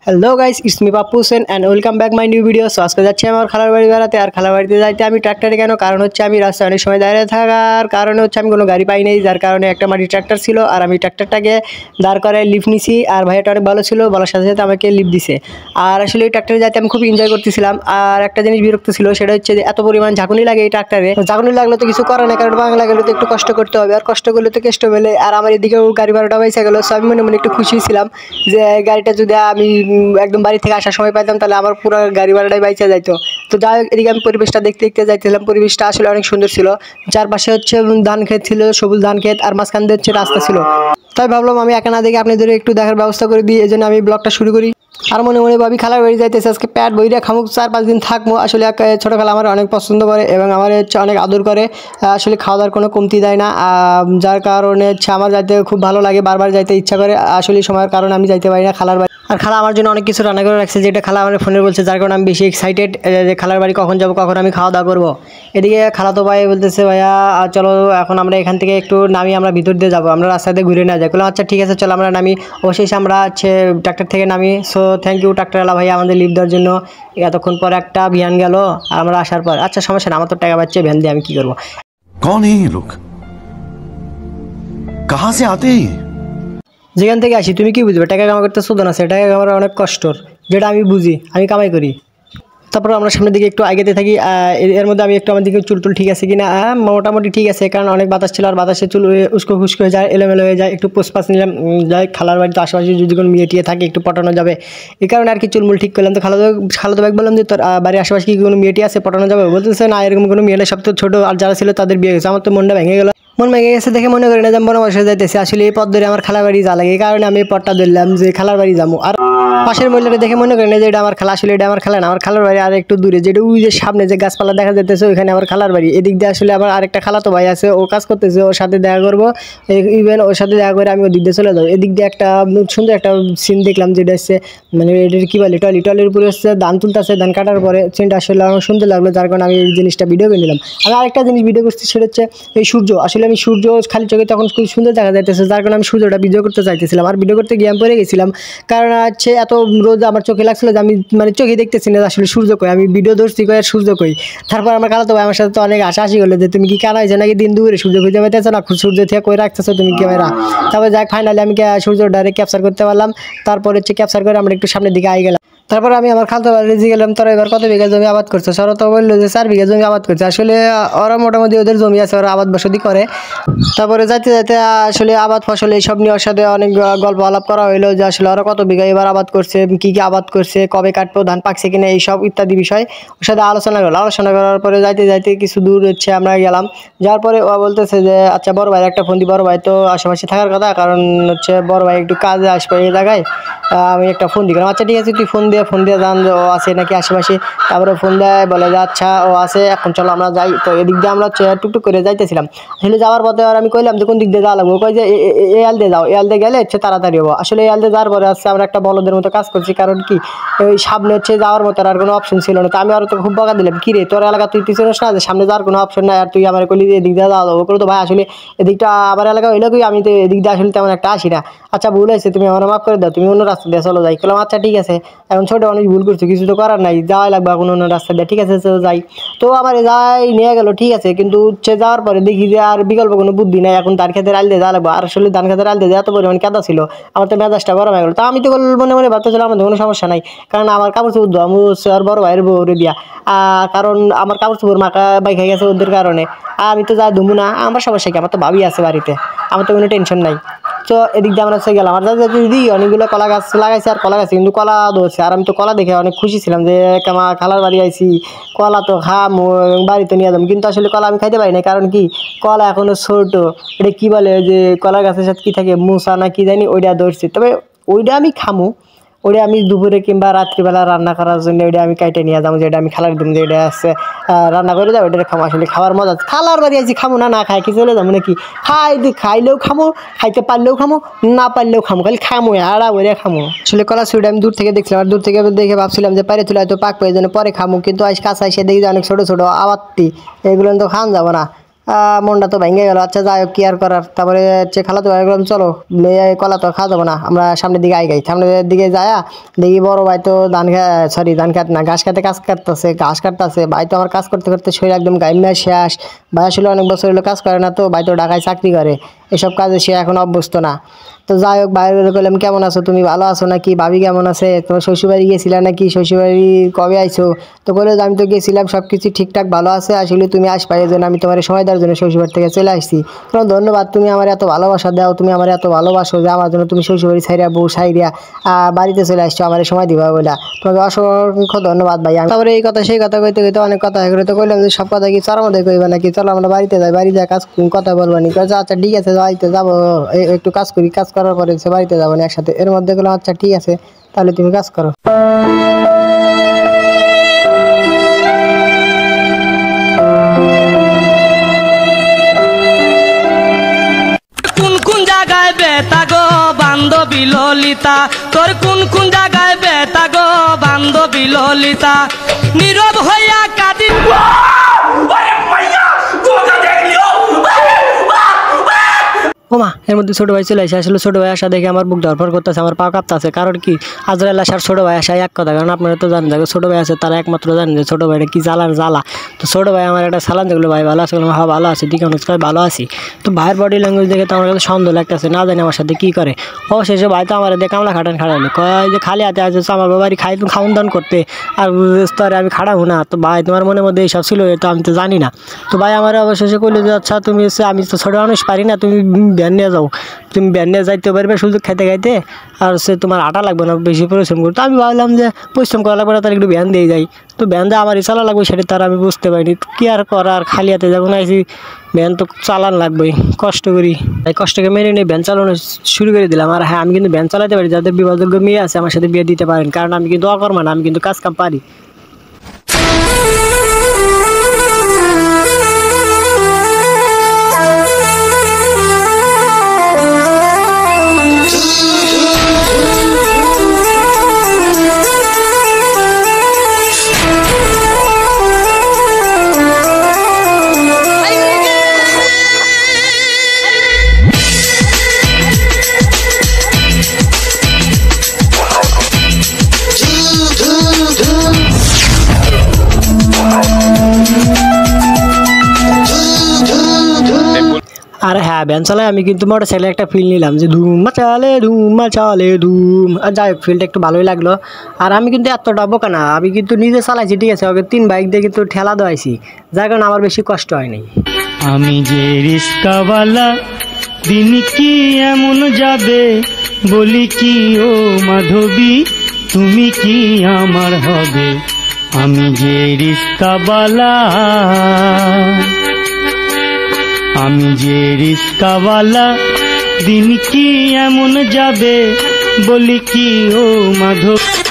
Hello guys, it's me Pappu Sen and welcome back my new video. So আজকে যাচ্ছি আমার খালার বাড়ি বেড়াতে। আর খালার বাড়িতে যাইতে আমি ট্র্যাক্টরে কেন, কারণ হচ্ছে আমি রাস্তায় অনেক সময় দাঁড়িয়ে থাকার কারণে হচ্ছে আমি কোনো গাড়ি পাই নাই, যার কারণে একটা মাটি ট্র্যাক্টর ছিল আর আমি ট্র্যাক্টরটাকে দাঁড় করে লিফট নিছি। আর ভাইয়াটা অনেক ভালো ছিল, বলার সাথে সাথে আমাকে লিফট দিছে। আর আসলে এই ট্র্যাক্টরে যাইতে আমি খুব এনজয় করতেছিলাম। আর একটা জিনিস বিরক্ত ছিল, সেটা হচ্ছে যে এত পরিমাণ ঝাঁকুনি লাগে এই ট্র্যাক্টরে। ঝাঁকুনি লাগলে তো কিছু করে না, কারণ বাংলা গেলে তো একটু কষ্ট করতে হবে, আর কষ্ট করলে তো কেষ্ট মেলে। আর আমার এদিকেও গাড়ি ভাড়াটা পয়সা গেলো। সো আমি মনে মনে একটু খুশি ছিলাম যে গাড়িটা যদি আমি একদম বাড়ি থেকে আসার সময় পাইতাম তাহলে আমার পুরো গাড়ি ভাড়াটাই বাইচা যাইতো। তো যাই হোক, এদিকে আমি পরিবেশটা দেখতে দেখতে যাইতেছিলাম। পরিবেশটা আসলে অনেক সুন্দর ছিল। চারপাশে হচ্ছে ধান ক্ষেত ছিল, সবুজ ধান ক্ষেত, আর মাঝখান দিয়ে হচ্ছে রাস্তা ছিল। তাই ভাবলাম আমি একা না দেখে আপনাদের একটু দেখার ব্যবস্থা করে দিই, এই জন্য আমি ব্লগটা শুরু করি। আর মনে মনে ভাবি খালার বাড়ি যাইতেছে, আজকে প্যাট বইরা খামুক, 4-5 দিন থাকবো। আসলে এক ছোটো খালা আমার অনেক পছন্দ করে এবং আমার হচ্ছে অনেক আদর করে। আসলে খাওয়া দাওয়ার কোনো কমতি দেয় না, যার কারণে হচ্ছে আমার যাইতে খুব ভালো লাগে, বারবার যাইতে ইচ্ছা করে। আসলে সময়ের কারণে আমি যাইতে পারি না খালার বাড়ি। আর খালা আমার জন্য অনেক কিছু রান্না করে রাখছে, যেটা খালা আমার ফোনে বলছে, যার কারণে আমি বেশি এক্সাইটেড যে খালার বাড়ি কখন যাবো, কখন আমি খাওয়া দাওয়া করবো। এদিকে খালা তো ভাই বলতেছে, ভাইয়া চলো এখন আমরা এখান থেকে একটু নামি, আমরা ভিতর দিয়ে যাবো, আমরা রাস্তাতে ঘুরে না যাই। বললাম আচ্ছা ঠিক আছে, চলো আমরা নামি। অবশেষে আমরা হচ্ছে ট্রাক্টর থেকে নামি। সো থ্যাংক ইউ ট্রাক্টরওয়ালা ভাইয়া আমাদের লিফট দেওয়ার জন্য। এতক্ষণ পর একটা ভ্যান গেল আর আমরা আসার পর, আচ্ছা সমস্যা না, আমার তো টাকা পাচ্ছে, ভ্যান দিয়ে আমি কী করবো। कौन है ये लोग? कहाँ से आते हैं ये? যেখান থেকে আসি তুমি কি বুঝবে, টাকা কামাই করতে শোধন আছে, টাকা কামার অনেক কষ্টর, যেটা আমি বুঝি, আমি কামাই করি। তারপর আমরা সামনের দিকে একটু আগাতে থাকি। এর মধ্যে আমি একটু আমার দিকে চুল ঠিক আছে কিনা, মোটামুটি ঠিক আছে, কারণ অনেক বাতাস ছিল আর বাতাসে চুল উস্কো খুস্কো হয়ে যায়, এলোমেলো হয়ে যায়। একটু পোস্টপাস নিলাম, যাই খালার বাড়িতে আশেপাশে যদি কোনো মেয়ে টিয়ে থাকে একটু পটানো যাবে, এই কারণে আর কি চুলমুল ঠিক করলাম। তো খালাতো ভাই বললাম যে তোর বাড়ির আশেপাশে কি কোনো মেয়েটি আছে, পটানো যাবে? বলতেছে না, এরকম কোনো মেয়েটা, সব তো ছোটো, আর যারা ছিল তাদের বিয়ে গেছে। আমার তো মনটা ভেঙে গেল। মন ভেঙে গেছে দেখে মনে করি না যে আমি বনবাসে যাইতেছি। আসলে এই পথ ধরে আমার খালার বাড়ি যা লাগে, এই কারণে আমি এই পথটা ধরলাম যে খালার বাড়ি যাবো। আর পাশের মহিলাটা দেখে মনে করি না যে এটা আমার খালা, আসলে এটা আমার খালা না, আমার খালার বাড়ি আর একটু দূরে, যেটা ওই যে সামনে যে গাছপালা দেখা যাইতেছে ওইখানে আমার খালার বাড়ি। এদিক দিয়ে আসলে আমার আরেকটা খালাতো ভাই আছে, ও কাজ করতেছে, ওর সাথে দেখা করবো। ইভেন ওর সাথে দেখা করে আমি ওদিক দিয়ে চলে যাবো। এদিক দিয়ে একটা সুন্দর একটা সিন দেখলাম, যেটা হচ্ছে মানে এটার কী বলে, টলির উপরে হচ্ছে ধান তুলতেছে, ধান কাটার পরে সিনটা আসলে আমার সুন্দর লাগলো, যার কারণে আমি এই জিনিসটা ভিডিও করে নিলাম। আমি আরেকটা জিনিস ভিডিও করছি, সেটা হচ্ছে এই সূর্য। আসলে আমি সূর্য খালি চোখে তখন খুব সুন্দর দেখা যাইতেছে, যার কারণে আমি সূর্যটা ভিডিও করতে চাইতেছিলাম। আর ভিডিও করতে গিয়ে আমি পড়ে গেছিলাম, কারণ হচ্ছে এত রোদ আমার চোখে লাগছিল যে আমি মানে চোখে দেখতেছি না আসলে সূর্য কই, আমি ভিডিও ধরছি কই আর সূর্য কই। তারপর আমার খালাতো ভাই আমার সাথে তো অনেক হাসাহাসি করলো যে তুমি কি কানাইছো নাকি, দিন দুপুরে সূর্য খুঁজে পাইতেছো না, সূর্য থেকে কই রাখতেছো তুমি ক্যামেরা। তারপর যাক ফাইনালি আমি সূর্য ডাইরেক্ট ক্যাপচার করতে পারলাম। তারপর হচ্ছে ক্যাপচার করে আমরা একটু সামনের দিকে আই গেলাম। তারপর আমি আমার খালতো বাড়ি গেলাম, তোরা এবার কত বিঘা জমি আবাদ করছে? ওরা তো বললো যে 4 বিঘা জমি আবাদ করছে। আসলে ওরা মোটামুটি ওদের জমি আছে, ওরা আবাদ বসতি করে। তারপরে যাইতে যাইতে আসলে আবাদ ফসল এইসব নিয়ে ওর সাথে অনেক গল্প আলাপ করা হইলো, যে আসলে ওরা কত বিঘা এবার আবাদ করছে, কী কী আবাদ করছে, কবে কাটবো, ধান পাকছে কিনা, এইসব ইত্যাদি বিষয় ওর সাথে আলোচনা করলো। আলোচনা করার পরে যাইতে যাইতে কিছু দূর হচ্ছে আমরা গেলাম। যাওয়ার পরে ও বলতেছে যে আচ্ছা বড় ভাই একটা ফোন দিই, বড় ভাই তো আশেপাশে থাকার কথা, কারণ হচ্ছে বড় ভাই একটু কাজে আসবে এই জায়গায়, আমি একটা ফোন দিলাম। আচ্ছা ঠিক আছে, তুই ফোন দিয়ে জান যে ও আছে নাকি আশেপাশে। তারপরে ফোন দেয়, বলে যে আচ্ছা ও আছে, এখন চলো আমরা যাই। তো এদিক দিয়ে আমরা টুকটুক করে যাইতেছিলাম। আসলে যাওয়ার পথে আর আমি কইলাম যে কোন দিক দিয়ে যাওয়া লাগবো, কই যে এয়াল দিয়ে যাও, এয়াল দিয়ে গেলে হচ্ছে তাড়াতাড়ি হবো। আসলে এয়াল দিয়ে যাওয়ার পরে আসছে আমরা একটা বলদের মতো কাজ করছি, কারণ কি ওই সামনে হচ্ছে যাওয়ার মতো আর কোনো অপশন ছিল না। তো আমি আরও তো খুব বকা দিলাম, কি রে তোর এলাকা তুই চিনিস না যে সামনে যাওয়ার কোনো অপশন নাই, আর তুই আমার কলি এদিক দিয়ে যাওয়া যাবো করে। তো ভাই আসলে এদিকটা আমার এলাকা হইলো কি, আমি তো এদিক দিয়ে আসলে তেমন একটা আসি না। আচ্ছা ভুল হয়েছে, তুমি আমার মাফ করে দাও, তুমি অন্য রাস্তা দিয়ে চলো যাই। বললাম আচ্ছা ঠিক আছে, এখন ছোটো অনেক ভুল করছো, কিছু তো করার নাই, যাওয়াই লাগবে এখন অন্য রাস্তা দিয়ে, ঠিক আছে চলো যাই। তো আমার যাই নিয়ে গেলো, ঠিক আছে, কিন্তু হচ্ছে যাওয়ার পরে দেখি যে আর বিকল্প কোনো বুদ্ধি নাই, এখন ধান খেতে আল দিয়ে যাওয়া লাগবে। আর আসলে ধান খেতে আল দিয়ে এত পরিমাণ কাদা ছিল, আমার তো মেজাজটা গরম হয়ে গেলো। তো আমি তো মনে মনে ভাবতেছিলাম আমাদের কোনো সমস্যা নাই, কারণ আমার কাপড় চোপড় ধোয়া আমি আর বড় ভাইয়ের বউরে দিয়া, কারণ আমার কাপড় চোপড় মাখা বাইখা গেছে ওদের কারণে। আমি তো যা ধুমু না, আমার সমস্যা কি, আমার তো ভাবি আছে বাড়িতে, আমার তো কোনো টেনশন নাই। তো এদিক দিয়ে আমরা হচ্ছে গেলাম। আর যাতে দিদি অনেকগুলো কলা গাছ লাগাইছে, আর কলা গাছে কিন্তু কলা ধরছে। আর আমি তো কলা দেখে অনেক খুশি ছিলাম যে আমার খালার বাড়ি আইছি, কলা তো খামো এবং বাড়িতে নিয়ে যাবো। কিন্তু আসলে কলা আমি খাইতে পারি না, কারণ কি কলা এখনো ছোটো, এটা কী বলে যে কলা গাছের সাথে কী থাকে, মুসা না কি জানি, ওইটা ধরছে। তবে ওইটা আমি খামো, ওইটা আমি দুপুরে কিংবা রাত্রিবেলা রান্না করার জন্য ওইটা আমি কাইটে নিয়ে যাবো, যেটা আমি খালার দিন যেটা আছে রান্না করে যাবো, ওইটা খামো। আসলে খাওয়ার মজা, খালার বাড়ি আছি খামো না, না খাই কি চলে যাবো নাকি? খাইলেও খামো, খাইতে পারলেও খামো, না পারলেও খামো, খালি খামো আড়া ওইটা খামো। আসলে কলা ছুটে আমি দূর থেকে দেখছিলাম, আর দূর থেকে দেখে ভাবছিলাম যে পারে তুলে হয়তো পাক পেয়ে যেন পরে খামো, কিন্তু আজ কাছে এসে দেখি যে অনেক ছোটো ছোটো আবাত্তি, এগুলো তো খান যাবো না। মনটা তো ভেঙে গেল। আচ্ছা যাই হোক, কি আর করার। তারপরে হচ্ছে খালাতো ভাই বললাম চলো কলা তো খাওয়া যাবো না, আমরা সামনের দিকে আই গাই। সামনের দিকে যায়া দেখি বড় ভাই তো ধান খেত না, ঘাস খেতে ঘাস কাটতেছে। ভাই তো আমার কাজ করতে করতে শরীর একদম গাইমা শেষ। ভাই আসলে অনেক বছর হলো কাজ করে না, তো ভাই তো ঢাকায় চাকরি করে, এসব কাজে সে এখন অভ্যস্ত না। তো যাই হোক, বাইরে বললাম কেমন আছো তুমি, ভালো আছো নাকি, ভাবি কেমন আছে, তোমার শ্বশুরবাড়ি গেছিলা নাকি, শ্বশুরবাড়ি কবে আইছো? তো বলে আমি তো গেছিলাম, সব কিছু ঠিকঠাক ভালো আছে, আসলে তুমি আসবা এই জন্য আমি তোমার সময় দেওয়ার জন্য শ্বশুরবাড়ি থেকে চলে আসছি। তোমার ধন্যবাদ, তুমি আমার এত ভালোবাসা দাও, তুমি আমার এত ভালোবাসো যে আমার জন্য তুমি শ্বশুরবাড়ি ছাইরা বউ সাইরিয়া বাড়িতে চলে আসছো আমার সময় দিবা বলে, তোমাকে অসংখ্য ধন্যবাদ ভাই। তারপরে এই কথা সেই কথা কইতে কইতে অনেক কথা হয়ে গেলো। তো কইলাম যে সব কথা কি চার মধ্যে কইবা নাকি, চলো আমরা বাড়িতে যাই, বাড়িতে কাজ কথা বলবো নি। আচ্ছা ঠিক আছে বাড়িতে যাবো, একটু কাজ করি, কাজ করার পরে সে বাড়িতে যাবো না একসাথে। এর মধ্যে গেলাম আচ্ছা ঠিক আছে তাহলে তুমি কাজ করো। কোন কোন জায়গায় বেতা গো বান্ধবী ললিতা, তোর কোন কোন জায়গায় বেতা গো বান্ধবী ললিতা, নীরব হইয়া কাঁদি। ওমা, এর মধ্যে ছোটো ভাই চলে আসে। আসলে ছোটো ভাই আসা দেখে আমার বুক ধরফর করতেছে, আমার পা কাঁপতেছে। কারণ কি, আজরাইল আসার ছোটো ভাই আসা এক কথা, কারণ আপনারা তো জানেন যে ছোটো ভাই আছে, তারা একমাত্র জানেন যে ছোটো ভাইটা কি জ্বালার জ্বালা। তো ছোটো ভাই আমার একটা সালাম দেখলো, ভাই ভালো আছে, হ্যাঁ ভালো আছি, দিকে অনুষ্কার ভালো আছি। তো ভাইয়ের বডি ল্যাঙ্গুয়েজ দেখে তো আমার কাছে সন্দেহ লাগতেছে, না জানি আমার সাথে কী করে। অবশেষে ভাই তো আমার দিয়ে কামলা খাটাইলো, কয় যে খালি হাতে আসছে আমার বাড়ি খাউন দান করতে, আর স্তরে আমি খাড়াবো না। তো ভাই তোমার মনের মধ্যে এইসব ছিল, তো আমি তো জানি না। তো ভাই আমার অবশেষে কইলো যে আচ্ছা তুমি হচ্ছে, আমি তো ছোটো মানুষ পারি না, তুমি ভ্যান নিয়ে যাও, তুমি ভ্যান নিয়ে যাইতে পারবে সুযোগ খাইতে খাইতে, আর সে তোমার আটা লাগবে না বেশি পরিশ্রম করতে। আমি ভাবলাম যে পরিশ্রম করা লাগবে না, তার একটু ভ্যান দিয়ে যাই। তো ভ্যান দিয়ে আমার চালা লাগবে সেটা তার আমি বুঝতে পারিনি। কি আর করার, খালি হাতে যখন আইসি ভ্যান তো চালান লাগবেই, কষ্ট করি। তাই কষ্টকে মেনে নিয়ে ভ্যান চালানো শুরু করে দিলাম। আর হ্যাঁ, আমি কিন্তু ভ্যান চালাতে পারি, যাদের বিবাহযোগ্য মেয়ে আছে আমার সাথে বিয়ে দিতে পারেন, কারণ আমি কিন্তু অকর্মা না, আমি কিন্তু কাজ কাম পারি। আর হ্যাঁ, ভ্যান চালায় আমি কিন্তু মোটর সাইকেলে একটা ফিল নিলাম যে ধুম চালে ধুম। আর যাই হোক, ফিলটা একটু ভালোই লাগলো। আর আমি কিন্তু এতটা বোকা না, আমি কিন্তু নিজে চালাইছি, ঠিক আছে, ওকে 3 বাইক দিয়ে কিন্তু ঠেলা দেওয়াইছি, যার কারণে আমার বেশি কষ্ট হয়নি। আমি যে রিস্কাওয়ালা, দিন কি এমন যাবে, বলি কি ও মাধবী, তুমি কি আমার হবে। আমি যে রিস্কাওয়ালা, আমি যে রিস্কাওয়ালা, দিন কি এমন যাবে, বলি কি ও মাধবী।